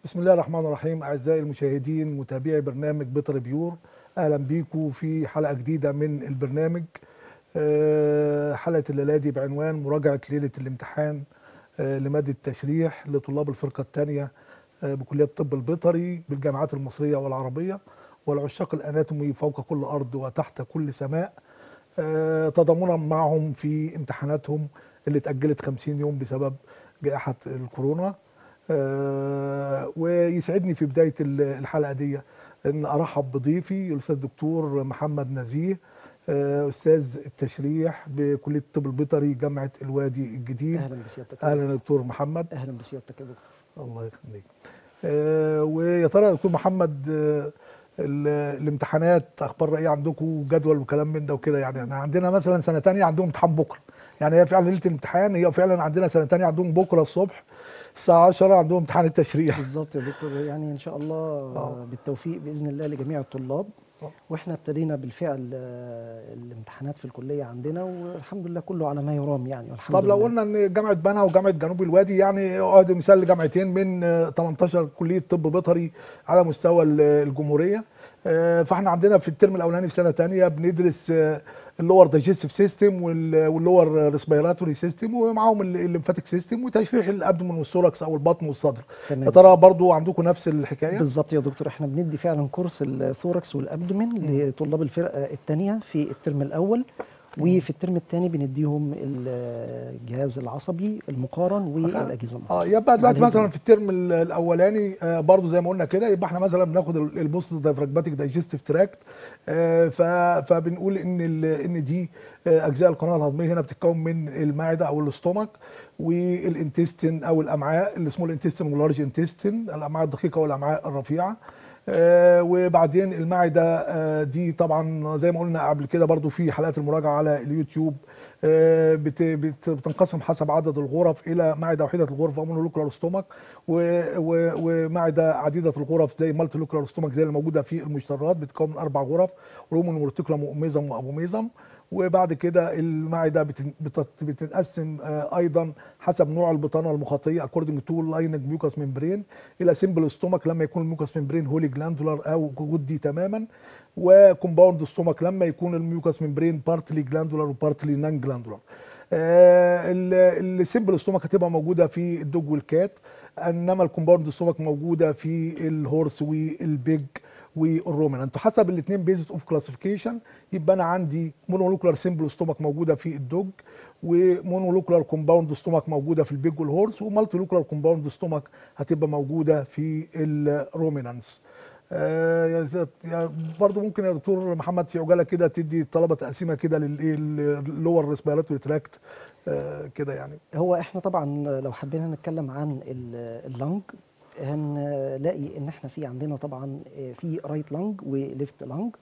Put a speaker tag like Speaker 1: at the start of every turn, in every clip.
Speaker 1: بسم الله الرحمن الرحيم. أعزائي المشاهدين متابعي برنامج بيطري بيور، أهلا بيكم في حلقة جديدة من البرنامج. حلقة الليلة دي بعنوان مراجعة ليلة الامتحان لمادة التشريح لطلاب الفرقة الثانية بكلية الطب البيطري بالجامعات المصرية والعربية والعشاق الأناتومي فوق كل أرض وتحت كل سماء، تضامنا معهم في امتحاناتهم اللي اتأجلت 50 يوم بسبب جائحة الكورونا. ويسعدني في بداية الحلقة دي أن أرحب بضيفي الأستاذ الدكتور محمد نزيه، أستاذ التشريح بكلية الطب البيطري جامعة الوادي الجديد.
Speaker 2: اهلا بسيادتك يا
Speaker 1: أهلا
Speaker 2: دكتور.
Speaker 1: دكتور محمد.
Speaker 2: اهلا بسيادتك يا دكتور.
Speaker 1: الله يخليك. ويا ترى يا دكتور محمد، الامتحانات اخبار ايه عندكم؟ جدول وكلام من ده وكده. يعني احنا عندنا مثلا سنه تانية عندهم امتحان بكره، يعني هي فعلا ليله الامتحان، هي فعلا عندنا سنه تانية عندهم بكره الصبح الساعه 10 عندهم امتحان التشريح.
Speaker 2: بالظبط يا دكتور، يعني ان شاء الله
Speaker 1: اه
Speaker 2: بالتوفيق باذن الله لجميع الطلاب.
Speaker 1: آه.
Speaker 2: واحنا ابتدينا بالفعل الامتحانات في الكليه عندنا، والحمد لله كله على ما يرام يعني، والحمد
Speaker 1: طب لو
Speaker 2: لله.
Speaker 1: قلنا ان جامعه بنها وجامعه جنوب الوادي يعني ادي مثال لجامعتين من 18 كليه طب بيطري على مستوى الجمهوريه. فاحنا عندنا في الترم الاولاني في سنه ثانيه بندرس اللور دايجستيف سيستم واللور ريسبيراتوري سيستم ومعاهم الليمفاتيك سيستم وتشريح الابدومن والثوركس او البطن والصدر.
Speaker 2: تمام
Speaker 1: يا
Speaker 2: يا فندم.
Speaker 1: ترى برضو عندكم نفس الحكايه؟
Speaker 2: بالظبط يا دكتور، احنا بندي فعلا كورس الثوركس والابدومين
Speaker 1: مم.
Speaker 2: لطلاب الفرقه الثانيه في الترم الاول، وفي الترم الثاني بنديهم الجهاز العصبي المقارن والاجهزه المقارنه
Speaker 1: يبقى
Speaker 2: مع
Speaker 1: دلوقتي مثلا
Speaker 2: الهيد.
Speaker 1: في الترم الاولاني برضو زي ما قلنا كده، يبقى احنا مثلا بناخد البوست دايفراجماتيك دايجستيف تراكت. فبنقول ان دي اجزاء القناه الهضميه هنا بتتكون من المعده او الاستومك والانتستين او الامعاء، السمول انتستين واللارج انتستين، الامعاء الدقيقه والامعاء الرفيعه. وبعدين المعده دي طبعا زي ما قلنا قبل كده برضو في حلقات المراجعه على اليوتيوب، بتنقسم حسب عدد الغرف الى معده وحيده الغرف او مونولوكولار ستومك ومعده عديده الغرف زي مالتي لوكولار ستومك زي اللي موجوده في المشترات بتتكون من 4 غرف، رومن وورتيكولم وميزم وابوميزم. وبعد كده المعده بتتقسم ايضا حسب نوع البطانه المخاطيه according to lining mucous membrane الى سمبل ستومك لما يكون الميوكاس ممبرين هولي جلاندولار او جدي تماما، وكومباوند ستومك لما يكون الميوكاس ممبرين بارتلي جلاندولار وبارتلي نان جلاندولار. السمبل ستومك هتبقى موجوده في الدوج والكات، انما الكومباوند ستومك موجوده في الهورس والبيج والرومنانت حسب الاثنين بيزس اوف كلاسيفيكيشن. يبقى انا عندي مونولوكولار سمبل ستومك موجوده في الدوج، ومونولوكولار كومباوند ستومك موجوده في البيج والهورس، ومالتي لوكولار كومباوند ستومك هتبقى موجوده في الرومينانس. برضو ممكن يا دكتور محمد في عجاله كده تدي الطلبه تقسيمه كده للور ريسبيراتوري تراكت كده يعني.
Speaker 2: هو احنا طبعا لو حبينا نتكلم عن اللنج، هنلاقي ان احنا في عندنا طبعا في رايت لانج وليفت لانج.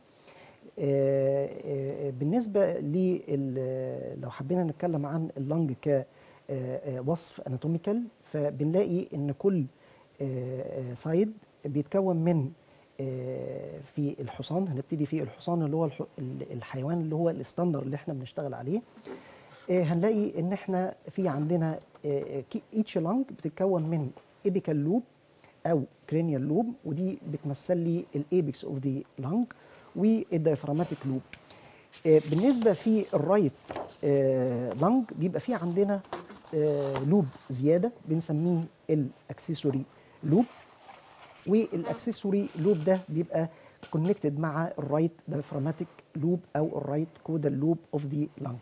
Speaker 2: بالنسبه لو حبينا نتكلم عن اللنج كوصف اناتوميكال، فبنلاقي ان كل سايد بيتكون من في الحصان. هنبتدي في الحصان اللي هو الحيوان اللي هو الستاندر اللي احنا بنشتغل عليه. هنلاقي ان احنا في عندنا ايتش لانج بتتكون من ايبيكال لوب او كرينيال لوب، ودي بتمثل لي الايبكس اوف ذا لانج، والدايفراماتيك لوب. بالنسبه في الرايت لانج بيبقى في عندنا لوب زياده بنسميه الاكسسوري لوب، والاكسسوري لوب ده بيبقى كونكتد مع الرايت دايفراماتيك لوب او الرايت كودال لوب اوف ذا لانج.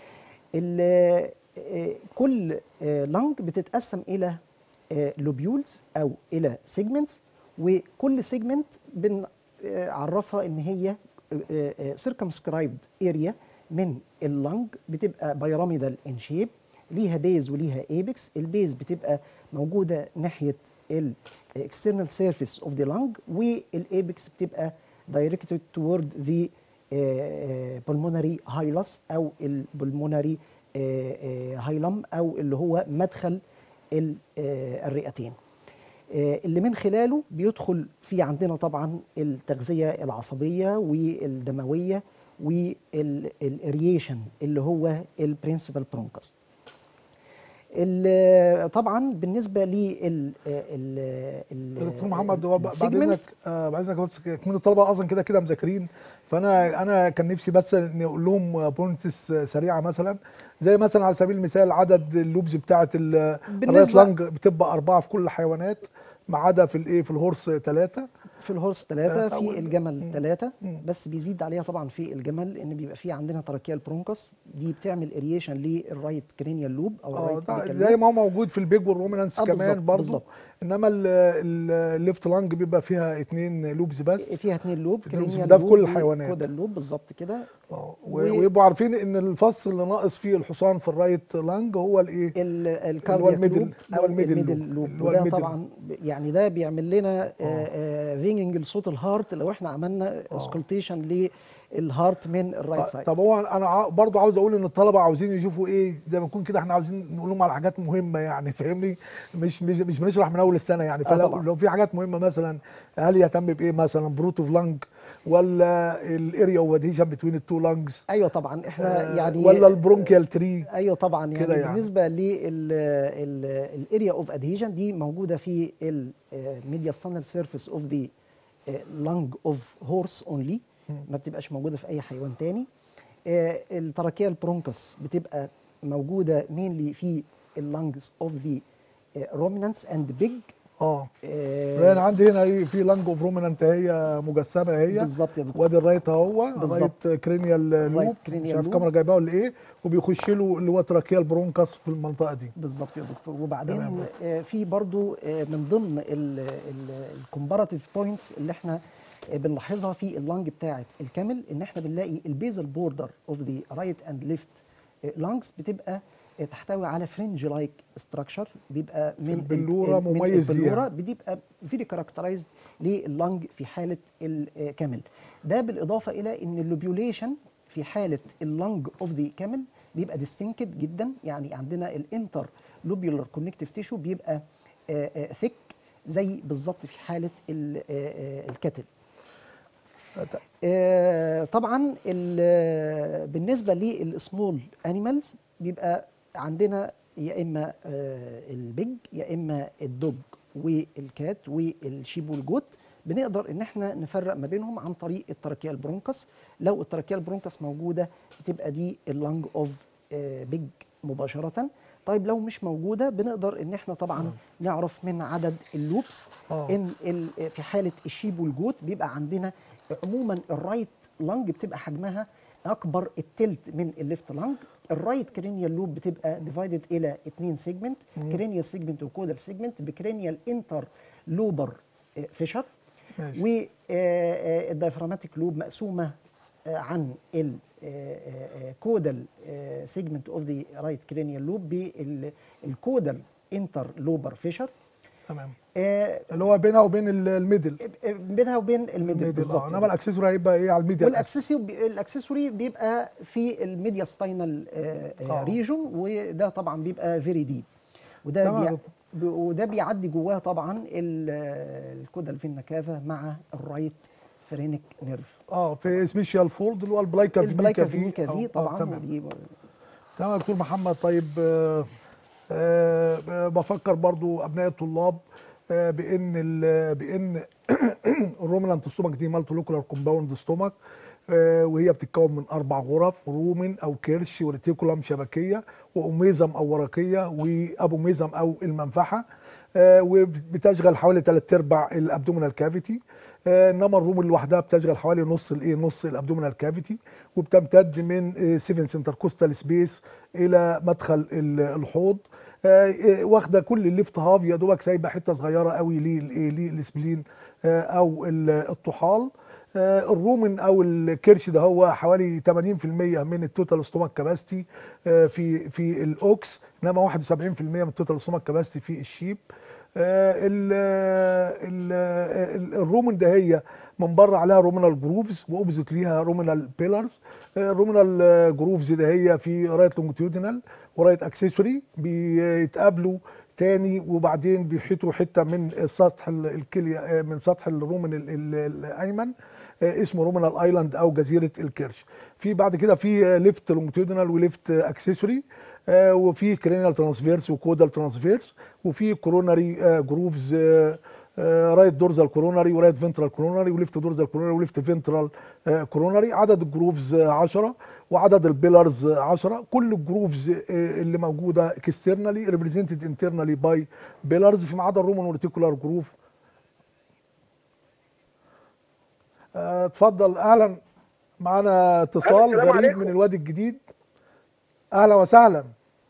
Speaker 2: كل لانج بتتقسم الى لوبيولز او الى سيجمنتس، وكل سيجمنت بنعرفها ان هي سيركمسكرايبد اريا من اللنج، بتبقى بيراميدال ان شيب، ليها بيز وليها ايبكس. البيز بتبقى موجوده ناحيه الاكسترنال سيرفيس اوف ذا لنج، والايبكس بتبقى directed toward the pulmonary hilus او البلمونري هايلم، او اللي هو مدخل الرئتين، اللي من خلاله بيدخل في عندنا طبعا التغذيه العصبيه والدمويه والاريشن اللي هو البرنسبال برونكس. طبعا بالنسبه لل
Speaker 1: دكتور محمد، هو بعد
Speaker 2: السيجمنت،
Speaker 1: اذنك بعد اذنك بس، كمان الطلبه اصلا كده كده مذاكرين، فانا كان نفسي بس نقول لهم بوينتس سريعه، مثلا زي مثلا على سبيل المثال عدد اللوبز بتاعه الرايت
Speaker 2: بالنسبه
Speaker 1: لانج بتبقى 4 في كل الحيوانات، ما عدا في الايه في الهورس 3.
Speaker 2: في الهورس 3، في
Speaker 1: اول.
Speaker 2: الجمل
Speaker 1: مم.
Speaker 2: 3،
Speaker 1: مم.
Speaker 2: بس بيزيد عليها طبعا في الجمل ان بيبقى في عندنا تراكيال برونكس، دي بتعمل اريشن للرايت كرينيال لوب او الرايت بيكال
Speaker 1: زي
Speaker 2: لوب.
Speaker 1: ما هو موجود في البيج والرومنانس
Speaker 2: اه
Speaker 1: كمان
Speaker 2: بالظبط
Speaker 1: برضو.
Speaker 2: بالظبط.
Speaker 1: انما الليفت لانج بيبقى فيها 2 لوبز بس،
Speaker 2: فيها 2 لوب، كرينيال
Speaker 1: ده في كل
Speaker 2: لوب
Speaker 1: الحيوانات.
Speaker 2: وكودال لوب بالظبط كده.
Speaker 1: ويبقوا عارفين ان الفص اللي ناقص فيه الحصان في الرايت لانج هو الايه، اللي هو
Speaker 2: والكاردياك
Speaker 1: الميدل،
Speaker 2: لوب
Speaker 1: اللي هو
Speaker 2: او
Speaker 1: الميدل لوب،
Speaker 2: الميدل لوب،
Speaker 1: اللي هو
Speaker 2: وده
Speaker 1: الميدل.
Speaker 2: طبعا يعني ده بيعمل لنا
Speaker 1: اه
Speaker 2: فينجنج لصوت الهارت لو احنا عملنا
Speaker 1: اه
Speaker 2: اسكولتيشن للهارت من الرايت سايد.
Speaker 1: طب هو انا برضو عاوز اقول ان الطلبه عاوزين يشوفوا ايه، زي ما نكون كده احنا عاوزين نقول لهم على حاجات مهمه يعني، فاهمني؟ مش بنشرح من اول السنه يعني،
Speaker 2: اه
Speaker 1: فلو
Speaker 2: طبعا.
Speaker 1: في حاجات مهمه مثلا، هل يهتم بايه مثلا، بروتوف لانج ولا الاريا اوف ادهيشن بتوين التو لانجز،
Speaker 2: ايوه طبعا احنا يعني
Speaker 1: ولا البرونكيال تري
Speaker 2: ايوه طبعا
Speaker 1: كده
Speaker 2: يعني
Speaker 1: يعني.
Speaker 2: بالنسبه للاريا اوف ادهيجن دي موجوده في الميديا ستانل سيرفيس اوف ذا لانج اوف هورس اونلي، ما بتبقاش موجوده في اي حيوان تاني. التراكيال برونكس بتبقى موجوده مينلي في اللانجز اوف ذا رومينانس اند بيج.
Speaker 1: اه انا عندي هنا ايه، في لانج اوف رومنانت هي مجسمه هي،
Speaker 2: بالظبط يا دكتور،
Speaker 1: وادي الرايت اهو،
Speaker 2: بالظبط.
Speaker 1: رايت كرينيال
Speaker 2: الرايت
Speaker 1: لوب، مش
Speaker 2: كرينيال
Speaker 1: عارف
Speaker 2: لوب
Speaker 1: الكاميرا جايباه ولا ايه، وبيخش له اللي هو تراكيال برونكاس في المنطقه دي.
Speaker 2: بالظبط يا دكتور.
Speaker 1: تمام.
Speaker 2: وبعدين في برضو من ضمن الكومباراتيف بوينتس اللي احنا بنلاحظها في اللانج بتاعه الكامل، ان احنا بنلاقي البيزل بوردر اوف ذا رايت اند ليفت لانجز بتبقى تحتوي على فرنج لايك ستراكشر، بيبقى من
Speaker 1: البلوره
Speaker 2: من
Speaker 1: مميز
Speaker 2: البلوره،
Speaker 1: ليها.
Speaker 2: بتبقى فيري كاركترايزد لللانج في حاله الكامل. ده بالاضافه الى ان اللوبيوليشن في حاله اللانج اوف ذا كامل بيبقى ديستنكد جدا، يعني عندنا الانتر لوبيولار كونكتيف تيشو بيبقى ثيك زي بالظبط في حاله الكتل. طبعا بالنسبه للسمول انيمالز بيبقى عندنا يا اما البيج يا اما الدوج والكات والشيب والجوت، بنقدر ان احنا نفرق ما بينهم عن طريق التراكيال برونكس. لو التراكيال برونكس موجوده بتبقى دي اللانج اوف بيج مباشره. طيب لو مش موجوده بنقدر ان احنا طبعا نعرف من عدد اللوبس ان في حاله الشيب والجوت بيبقى عندنا عموما الرايت لانج بتبقى حجمها اكبر التلت من الليفت لانج. الرايت كرينيال لوب بتبقى ديفايدد الى 2 سيجمنت، كرينيال سيجمنت وكودال سيجمنت بكرينيال انتر لوبر فيشر، والدايفراماتيك لوب مقسومه عن الكودال سيجمنت اوف ذا رايت كرينيال لوب بالكودال انتر لوبر فيشر.
Speaker 1: تمام. اللي هو بينها وبين الميدل،
Speaker 2: بينها وبين الميدل بالظبط.
Speaker 1: انما الاكسسوري هيبقى ايه على الميدل.
Speaker 2: والاكسسوري بيبقى في الميديا ستاينال ريجون، وده طبعا بيبقى فيري ديب، وده بيعدي جواه طبعا الكودال فينا كافا مع الرايت فرينك نيرف.
Speaker 1: في سبيشال فولد اللي هو البلايكا
Speaker 2: فينيكا في طبعا.
Speaker 1: تمام يا دكتور محمد. طيب بفكر برضو ابناء الطلاب بان الرومنانت ستومك دي مالتي لوكولار كومباوند ستومك، وهي بتتكون من 4 غرف، رومن او كيرش وريتيكولم شبكيه واوميزم او ورقيه وابوميزم او المنفحه، وبتشغل حوالي 3/4 الابدومينال كافيتي. انما الروم لوحدها بتشغل حوالي نص الابدومينال كافيتي، وبتمتد من 7 سنتركوستال سبيس الى مدخل الحوض. واخده كل الليفت هاف يا دوبك، سايبه حته صغيره قوي للسبلين او الطحال. الرومن او الكرش ده هو حوالي 80% من التوتال ستومك كاباسيتي في الاوكس، انما 71% من التوتال ستومك كاباسيتي في الشيب. الرومن ده هي من بره عليها رومينال جروفز، واوبزيت ليها رومينال بيلرز. الرومينال جروفز ده هي في رايت لونجيتيودينال ورايت اكسسوري بيتقابلوا تاني، وبعدين بيحيطوا حته من سطح الكليه من سطح الرومن الايمن. اسمه رومينال ايلاند او جزيره الكرش. في بعد كده في ليفت لونجيتودينال وليفت اكسسوري، وفي كرينيال ترانسفيرس وكودال ترانسفيرس، وفي كوروناري جروفز، رايت دورزال كوروناري ورايت فنترال كوروناري وليفت دورزال كوروناري وليفت فنترال كوروناري. عدد الجروفز 10 وعدد البيلرز 10. كل الجروفز اللي موجوده اكسترنالي ريبريزنتد انترنالي باي بيلرز، فيما عدا الرومان ريتيكولار جروف. اتفضل. اهلا، معانا اتصال غريب عليكم من الوادي الجديد. اهلا وسهلا.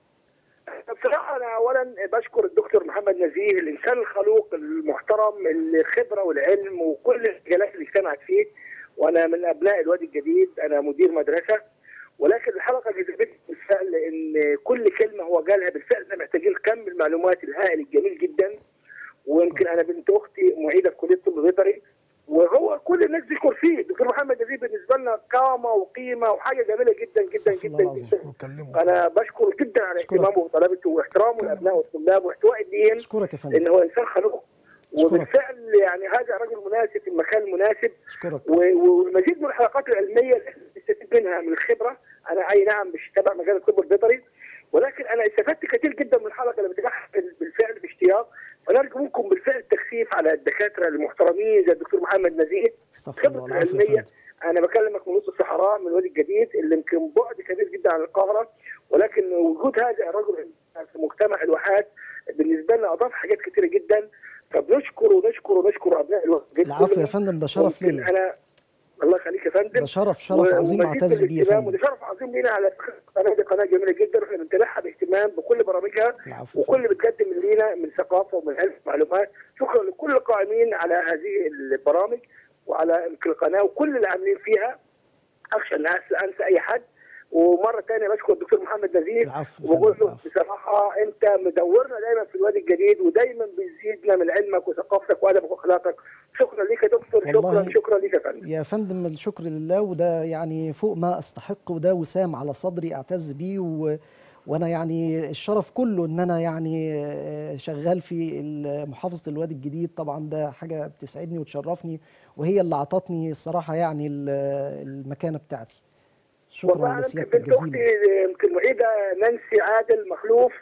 Speaker 3: بصراحة أنا أولا بشكر الدكتور محمد نزيه، الإنسان الخلوق المحترم، الخبرة والعلم وكل المجالات اللي اجتمعت فيه. وأنا من أبناء الوادي الجديد، أنا مدير مدرسة، ولكن الحلقة جذبتني بالفعل إن كل كلمة هو قالها بالفعل احنا محتاجين كم المعلومات الهائل الجميل جدا. ويمكن أنا بنت أختي معيدة في كلية طب بيطري، وهو كل الناس بتشكر فيه. الدكتور محمد نزيه بالنسبه لنا قامه وقيمه وحاجه جميله جدا جدا جدا جدا. انا بشكر جدا على اهتمامه وطلبته واحترامه للابناء والطلاب واحتواء الدين، ان هو انسان خلوق وبالفعل يعني هذا رجل مناسب في المكان المناسب. ومزيد من الحلقات العلميه اللي نستفيد منها من الخبره. انا اي نعم مش تبع مجال الطب البيطري، ولكن انا استفدت كثير جدا من الحلقه اللي بتجحف بالفعل باشتياق. فنرجو منكم بالفعل التخفيف على الدكاتره المحترمين زي الدكتور محمد نزيه. خبرته العلميه، انا بكلمك من وسط الصحراء من الوادي الجديد اللي يمكن بعد كبير جدا عن القاهره، ولكن وجود هذا الرجل في مجتمع الواحات بالنسبه لنا اضاف حاجات كثيره جدا. فبنشكر ونشكر ونشكر ابناء الوادي الجديد.
Speaker 2: العفو يا فندم، ده شرف ليا.
Speaker 3: انا الله يخليك يا فندم،
Speaker 2: ده شرف عظيم اعتز بيه يا فندم.
Speaker 3: وده شرف عظيم لينا على قناه جميله جدا، واحنا بنتابعها باهتمام بكل برامجها وكل اللي بتقدم لينا من ثقافه ومن علم ومعلومات. شكرا لكل القائمين على هذه البرامج وعلى القناه وكل اللي عاملين فيها. اخشى ان انسى اي حد. ومره ثانيه بشكر الدكتور محمد نزيه وبقول له بصراحه انت مدورنا دايما في الوادي الجديد، ودايما بيزيدنا من علمك وثقافتك وادبك واخلاقك. شكرا ليك يا دكتور. شكرا ليك يا فندم.
Speaker 2: يا فندم الشكر لله، وده يعني فوق ما استحق، وده وسام على صدري اعتز بيه. وانا يعني الشرف كله ان انا يعني شغال في محافظه الوادي الجديد. طبعا ده حاجه بتسعدني وتشرفني، وهي اللي اعطتني الصراحه يعني المكانه بتاعتي. شكرا لسيادتك جزيلا.
Speaker 3: يمكن المعيده نانسي عادل مخلوف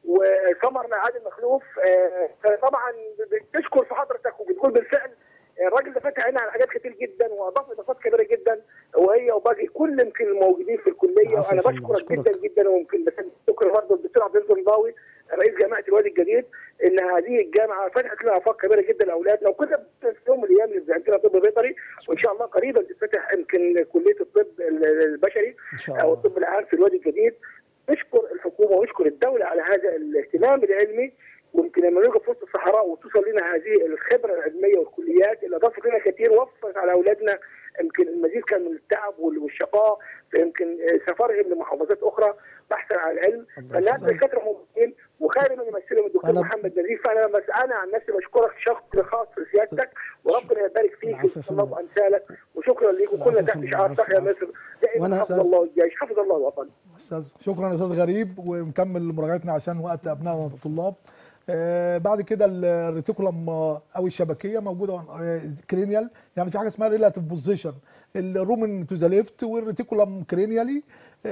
Speaker 3: وسمر عادل مخلوف طبعا بتشكر في حضرتك وبتقول بالفعل الراجل ده فتح عيني على حاجات كتير جدا واضاف اضافات كبيره جدا، وهي وباقي كل يمكن الموجودين في الكليه. وانا بشكرك جدا جدا. ويمكن شكرا برضه الدكتور عبد العزيز النضاوي رئيس جامعه الوادي الجديد، ان هذه الجامعه فتحت لنا افاق كبيره جدا لاولادنا. وكنا في يوم من الايام نبقى عندنا طب بيطري، وان شاء الله قريبا تفتح يمكن كليه الطب البشري او الطب العام في الوادي الجديد. نشكر الحكومه ونشكر الدوله على هذا الاهتمام العلمي. ويمكن لما نوقف في وسط الصحراء وتوصل لنا هذه الخبره العلميه والكليات اللي اضافت لنا كثير، وفرت على اولادنا يمكن المزيد كان من التعب والشقاء، يمكن سفرهم لمحافظات اخرى بحثا عن العلم. فالناس دكاتره ممكن وخير من يمثلهم الدكتور محمد نزيه. فانا بس انا عن نفسي بشكرك شكر خاص لسيادتك، وربنا يبارك فيك الله وامثالك. وشكرا ليك. وكلنا تحت شعار تحيا مصر دائما. حفظ الله والجيش، حفظ الله الوطن.
Speaker 1: شكرا يا استاذ غريب. ونكمل مراجعتنا عشان وقت ابنائنا والطلاب. بعد كده الريتيكولم او الشبكيه موجوده كرينيال، يعني في حاجه اسمها ريلاتيف بوزيشن. الرومن تو ذا ليفت والريتيكولم كرينيالي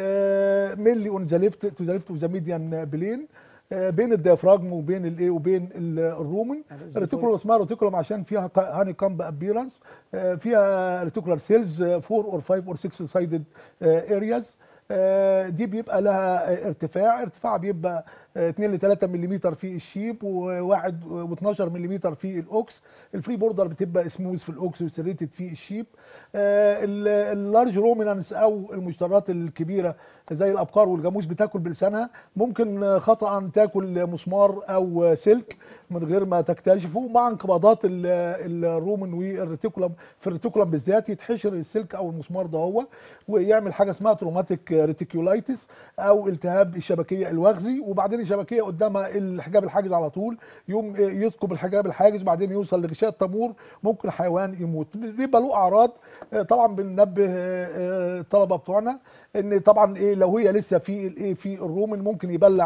Speaker 1: مينلي اون ذا ليفت تو ذا ليفت اوف ذا ميديان بلين، بين الديافراجم وبين الايه وبين الرومن. الريتيكولم اسمها ريتيكولم عشان فيها هاني كامب ابيرنس، فيها ريتيكولار سيلز 4 اور 5 اور 6 سايدد ارياز. دي بيبقى لها ارتفاع بيبقى 2 ل 3 ملم في الشيب و1 و12 ملم في الاوكس. الفري بوردر بتبقى سموث في الاوكس وسريتد في الشيب. اللارج رومينانس او المشترات الكبيره زي الابقار والجاموس بتاكل بلسانها، ممكن خطا تاكل مسمار او سلك من غير ما تكتشفه. مع انقباضات الرومن والريتيكولم، في الريتيكولم بالذات يتحشر السلك او المسمار ده هو ويعمل حاجه اسمها تروماتيك ريتيكولايتس او التهاب الشبكيه الوغزي. وبعدين الشبكيه قدامها الحجاب الحاجز على طول، يقوم يثقب الحجاب الحاجز بعدين يوصل لغشاء التمور، ممكن حيوان يموت. بيبقى له اعراض. طبعا بننبه الطلبه بتوعنا ان طبعا ايه لو هي لسه في الايه في الرومن ممكن يبلع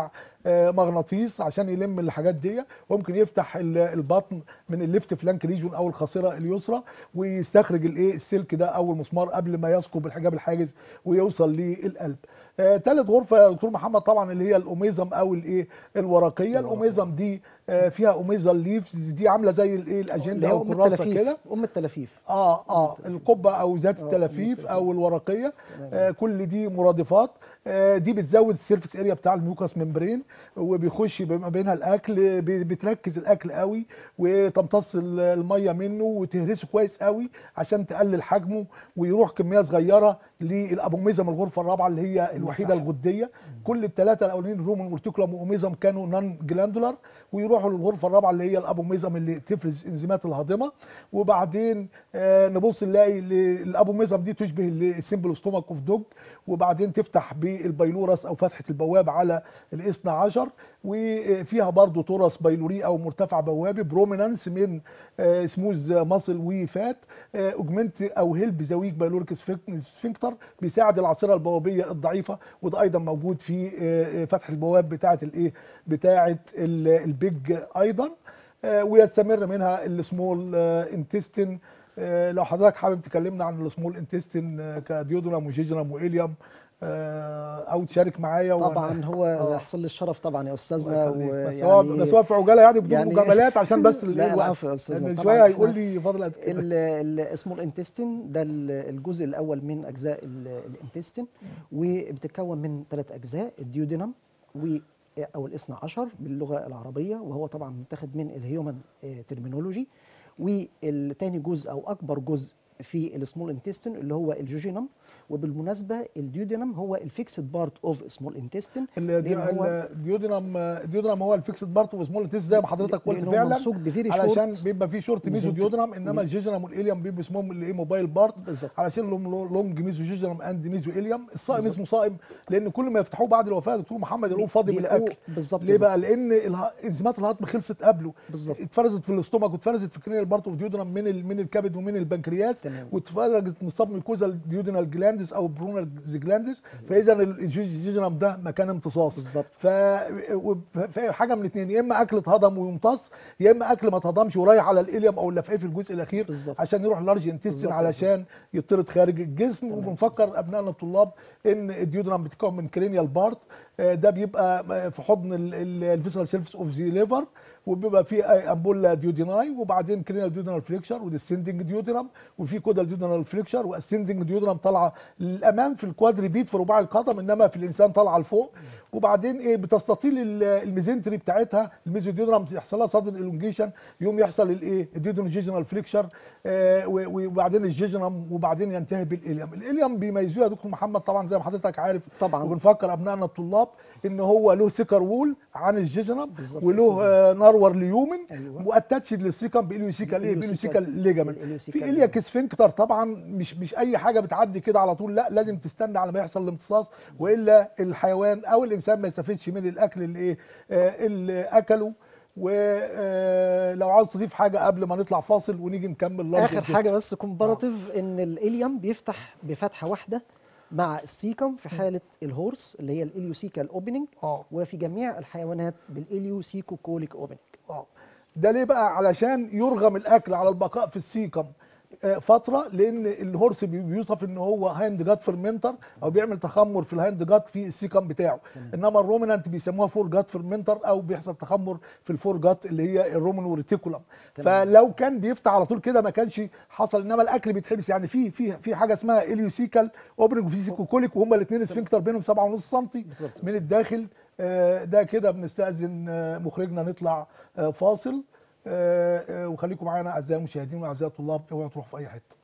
Speaker 1: مغناطيس عشان يلم الحاجات دي، وممكن يفتح البطن من الليفت فلانك ريجون او الخاصره اليسرى، ويستخرج السلك ده او المسمار قبل ما يثقب الحجاب الحاجز ويوصل للقلب. ثالث غرفه يا دكتور محمد طبعا اللي هي الاوميزم او الورقيه. الاوميزم دي فيها اوميزال ليف، دي عامله زي الاجنده او الكراسه كده.
Speaker 2: ام التلافيف
Speaker 1: القبه او ذات التلافيف او الورقيه. كل دي مرادفات. دي بتزود السيرفيس اريا بتاع الميوكاس ممبرين، وبيخش ما بينها الاكل، بتركز الاكل قوي وتمتص الميه منه وتهرسه كويس قوي عشان تقلل حجمه ويروح كميه صغيره للابوميزم الغرفه الرابعه اللي هي الوحيده الغديه. كل الثلاثه الاولانيين الرومن والتيكولم واوميزم كانوا نون جلاندولار، ويروحوا للغرفه الرابعه اللي هي الابوميزم اللي تفرز انزيمات الهاضمه. وبعدين نبص نلاقي الابوميزم دي تشبه السيمبل ستومك اوف دوج، وبعدين تفتح بالبيلورس او فتحه البواب على الاثنى عشر، وفيها برضو تورس بايلوري او مرتفع بوابي برومينانس من سموز ماسل وفات اوجمنت او هيلب زويك بايلوريك سفنكتر بيساعد العصيره البوابيه الضعيفه، وده ايضا موجود في فتح البواب بتاعه البيج ايضا. ويستمر منها السمول انتستين. لو حضرتك حابب تكلمنا عن السمول انتستين كديودونم وجيجنم واليوم او تشارك معايا.
Speaker 2: طبعا هو يحصل لي الشرف طبعا يا استاذنا.
Speaker 1: بس هو في عجاله يعني بدون مجاملات عشان بس
Speaker 2: لا العفو يا استاذنا.
Speaker 1: شويه هيقول لي فضل
Speaker 2: السمول انتستين ده الجزء الاول من اجزاء الانتستين، وبتتكون من 3 اجزاء: الديودينم او الاثنى عشر باللغه العربيه، وهو طبعا متاخد من الهيومن ترمينولوجي. والتاني جزء او اكبر جزء في السمول انتستين اللي هو الجوجينم. وبالمناسبه الديودينم هو الفيكسد بارت اوف سمول انتستين.
Speaker 1: الديودينم هو الفيكسد بارت اوف سمول انتستين زي ما حضرتك قلت فعلا، علشان بيبقى فيه شورت ميزو ديودينم، انما الجيجنم والاليوم بيبقوا اسمهم موبايل بارت علشان لهم لونج ميزو جيجنم اند ميزو اليوم. الصائم اسمه صائم لان كل ما يفتحوه بعد الوفاه يا دكتور محمد يلاقوه فاضي من الاكل. ليه بقى؟ لان انزيمات الهضم خلصت قبله، اتفرزت في الاستومك واتفرزت في الكرينيال بارت اوف ديودينم من الكبد ومن البنكرياس، واتفرزت من السبميكوزال ديودينال جلاندز او برونال جلاندز. فاذا الجيجنم ده مكان امتصاص
Speaker 2: بالظبط.
Speaker 1: فحاجه من الاثنين، يا اما اكل اتهضم ويمتص، يا اما اكل ما اتهضمش ورايح على الاليوم او اللفاف في الجزء الاخير عشان يروح لارج انتستين علشان يطرد خارج الجسم. وبنفكر ابنائنا الطلاب ان الديودرام بتتكون من كرينيال بارت، ده بيبقى في حضن الفيسرال سيرفيس اوف ذا ليفر، وبيبقى فيه امبولا ديوديناي، وبعدين كرينيال ديودينال فليكشر وديسندنج ديودينام، وفي كودال ديودينال فليكشر واسندنج ديودينام طالعه للامام في الكوادريبيت في رباع القدم، انما في الانسان طالعه لفوق. وبعدين بتستطيل الميزنتري بتاعتها الميزوديودرام يحصل لها صدر الونجيشن، يوم يحصل الديودينال فليكشر، وبعدين الجيجنم، وبعدين ينتهي بالاليوم. الاليوم بيميزوه يا دكتور محمد طبعا زي ما حضرتك عارف
Speaker 2: طبعا،
Speaker 1: وبنفكر ابنائنا الطلاب ان هو له سيكر وول عن الجيجنم، وله نرور ليومن، واتاتشد للسيكم باليوسيكال ليجامنت. في الياك سفنكتر طبعا مش اي حاجه بتعدي كده على طول، لا لازم تستنى على ما يحصل الامتصاص، والا الحيوان او الانسان ما يستفيدش من الاكل اللي اكله. ولو عاوز تضيف حاجه قبل ما نطلع فاصل ونيجي نكمل
Speaker 2: اخر حاجه بس كومباراتيف، ان الاليوم بيفتح بفتحه واحده مع السيكم في حاله الهورس اللي هي الاليوسيكال اوبننج، وفي جميع الحيوانات بالاليوسيكو كوليك اوبننج.
Speaker 1: ده ليه بقى؟ علشان يرغم الاكل على البقاء في السيكم فتره، لان الهورس بيوصف ان هو هاند جات فيرمنتر او بيعمل تخمر في الهاند جات في السيكم بتاعه. انما الرومينانت بيسموها فور جات فيرمنتر او بيحصل تخمر في الفور جات اللي هي الرومن وريتيكولم. فلو كان بيفتح على طول كده ما كانش حصل، انما الاكل بيتحبس. يعني في حاجه اسمها اليوسيكال اوبننج وفي سيكوكوليك، وهما الاثنين سفنكتر بينهم 7.5 سم من الداخل. ده كده بنستأذن مخرجنا نطلع فاصل، وخليكم معانا اعزائي المشاهدين واعزائي الطلاب، اوعوا تروحوا في اي حته.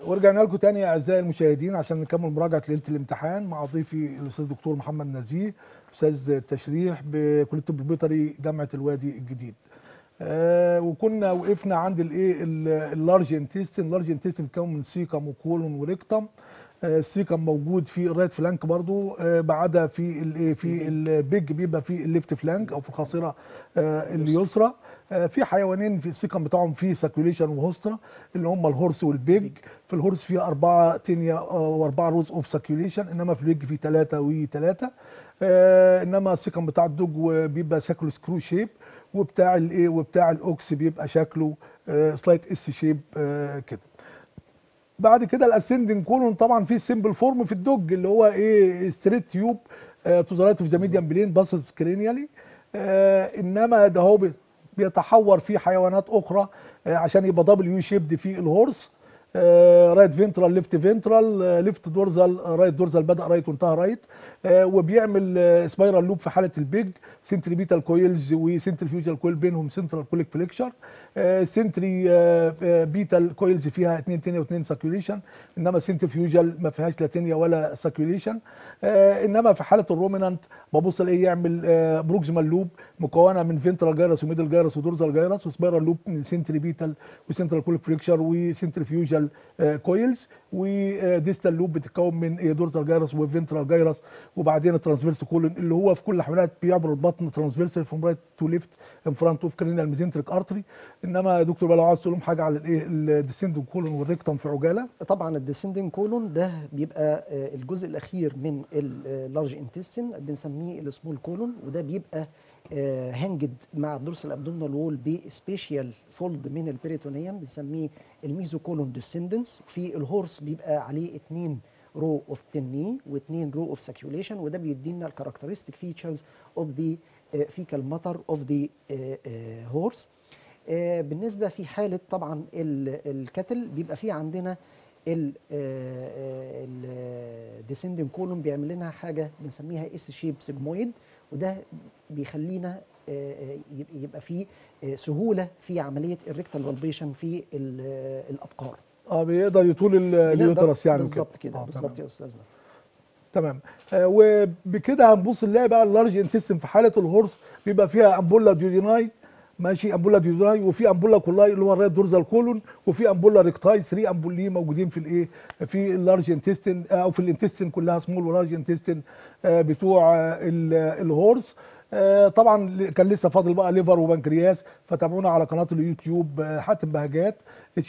Speaker 1: ورجعنا لكم تاني يا اعزائي المشاهدين عشان نكمل مراجعه ليله الامتحان مع ضيفي الاستاذ الدكتور محمد نزيه، استاذ التشريح بكليه الطب البيطري جامعه الوادي الجديد. وكنا وقفنا عند الايه اللارج انتستين. اللارج انتستين بيتكون من سيكم وكولون وريكتم. السيكم موجود في الرايت فلانك برضو، بعدها في الايه في البيج بيبقى في الليفت فلانك او في الخاصره اليسرى. في حيوانين في السيكم بتاعهم في ساكيوليشن وهوسترا اللي هم الهورس والبيج. في الهورس فيه 4 تينيا و4 روز اوف ساكيوليشن، انما في البيج فيه 3 و3. انما السيكم بتاع الدوج بيبقى شكله سكرو شيب، وبتاع الايه وبتاع الاوكس بيبقى شكله سلايت اس شيب كده. بعد كده الاسندنج كولون طبعا في سيمبل فورم في الدوج اللي هو ايه ستريت تيوب تو ذا رايت اوف ذا ميديان بلين باسز كرينيالي. انما ده هو بيتحور في حيوانات اخرى عشان يبقى دبل يو شيبد في الهورس. رايت فينترال ليفت فينترال ليفت دورزال رايت دورزال بدا رايت وانتهى رايت. وبيعمل سبايرال لوب في حاله البيج، سنتريبيتال كويلز وسنترفيوجال كويل بينهم سنترال كوليك فليكشر. سنتري بيتال كويلز فيها 2 تينيا و2 ساكيوليشن، انما سنترفيوجال ما فيهاش لا تينيا ولا ساكيوليشن. انما في حاله الرومينانت ببص الاقيه يعمل بروكسيمال لوب مكونه من فينترال جايرس وميدل جايرس ودورزال جايرس، وسبايرال لوب من سنتريبيتال وسنترال كوليك فليكشر وسنترفيوجال كويلز، وديستال لوب بتتكون من دورزال جايرس وفينترال جايرس. وبعدين الترانسفيرس كولون اللي هو في كل الحملات بيعبر البطن ترانسفيرس فروم رايت تو ليفت ان فرونت اوف كرينيال ميزنتريك ارتري. انما يا دكتور بقى لو عايز تقول لهم حاجه على الايه الديسندنج كولون والريكتم في عجاله.
Speaker 2: طبعا الديسندنج كولون ده بيبقى الجزء الاخير من اللارج انتستين بنسميه السمول كولون، وده بيبقى هانجد مع الدورسال ابدومينال وول بسبيشال فولد من البريتونيوم بنسميه الميزو كولون ديسندنس. في الهورس بيبقى عليه 2 رو اوف تني و2 رو اوف ساكيوليشن، وده بيدينا الكاركترستيك فيتشرز اوف ذا فيكال ماتر اوف ذا هورس. بالنسبه في حاله طبعا الكتل بيبقى في عندنا الديسندنج كولون بيعمل لنا حاجه بنسميها اس شيب سيجمويد، وده بيخلينا يبقى فيه سهوله في عمليه الريكتال فالبيشن في الابقار.
Speaker 1: بيقدر يطول اليوترس يعني
Speaker 2: بالظبط كده بالظبط يا استاذنا.
Speaker 1: تمام. وبكده هنبص نلاقي بقى اللارج انتستين في حاله الهورس بيبقى فيها امبولا ديوديناي، ماشي، امبولا ديوديناي، وفي امبولا كولاي اللي هو الرايت دورزال كولون، وفي امبولا ريكتاي. 3 امبولي موجودين في الايه في اللارج انتستين او في الانتستين كلها سمول ولارج انتستين بتوع الهورس. طبعا كان لسه فاضل بقى ليفر وبنكرياس، فتابعونا على قناه اليوتيوب حاتم بهجات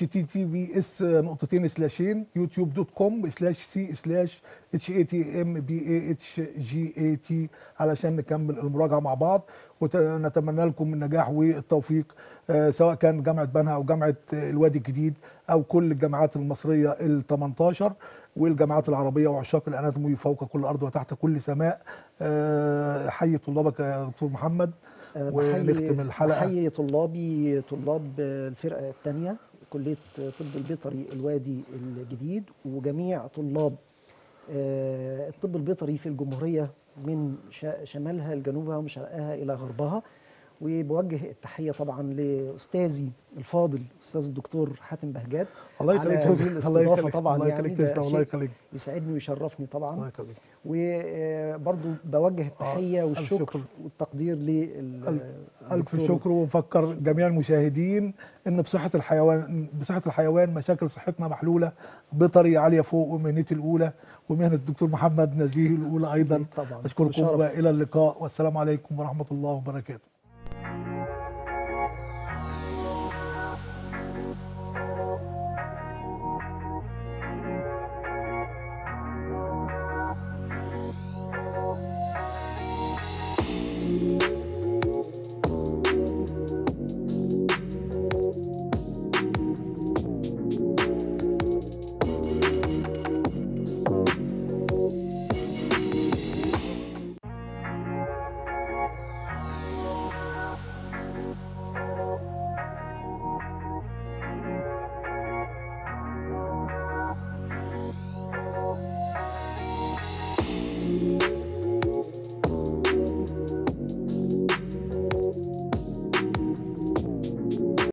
Speaker 1: https://youtube.com/c/hatmbahgt علشان نكمل المراجعه مع بعض، ونتمنى لكم النجاح والتوفيق سواء كان جامعه بنها او جامعه الوادي الجديد او كل الجامعات المصريه ال18 والجامعات العربيه وعشاق الاناتومي فوق كل ارض وتحت كل سماء. حي طلابك يا دكتور محمد ونختم الحلقه.
Speaker 2: حي طلابي طلاب الفرقه الثانيه كليه طب البيطري الوادي الجديد، وجميع طلاب الطب البيطري في الجمهوريه من شمالها لجنوبها ومن شرقها الى غربها. وبوجه التحيه طبعا لاستاذي الفاضل استاذ الدكتور حاتم بهجات
Speaker 1: الله
Speaker 2: على
Speaker 1: يخليك.
Speaker 2: هذه الاستضافه طبعا.
Speaker 1: الله
Speaker 2: يعني
Speaker 1: يخليك.
Speaker 2: ده
Speaker 1: الله يخليك.
Speaker 2: يسعدني ويشرفني طبعا.
Speaker 1: الله يخليك.
Speaker 2: وبرضو بوجه التحيه والشكر والتقدير
Speaker 1: ألف شكر. وفكر جميع المشاهدين ان بصحه الحيوان مشاكل صحتنا محلوله. بيطري عاليه فوق ومهنتي الاولى ومهنه الدكتور محمد نزيه الاولى ايضا.
Speaker 2: طبعا
Speaker 1: اشكركم والى اللقاء والسلام عليكم ورحمه الله وبركاته.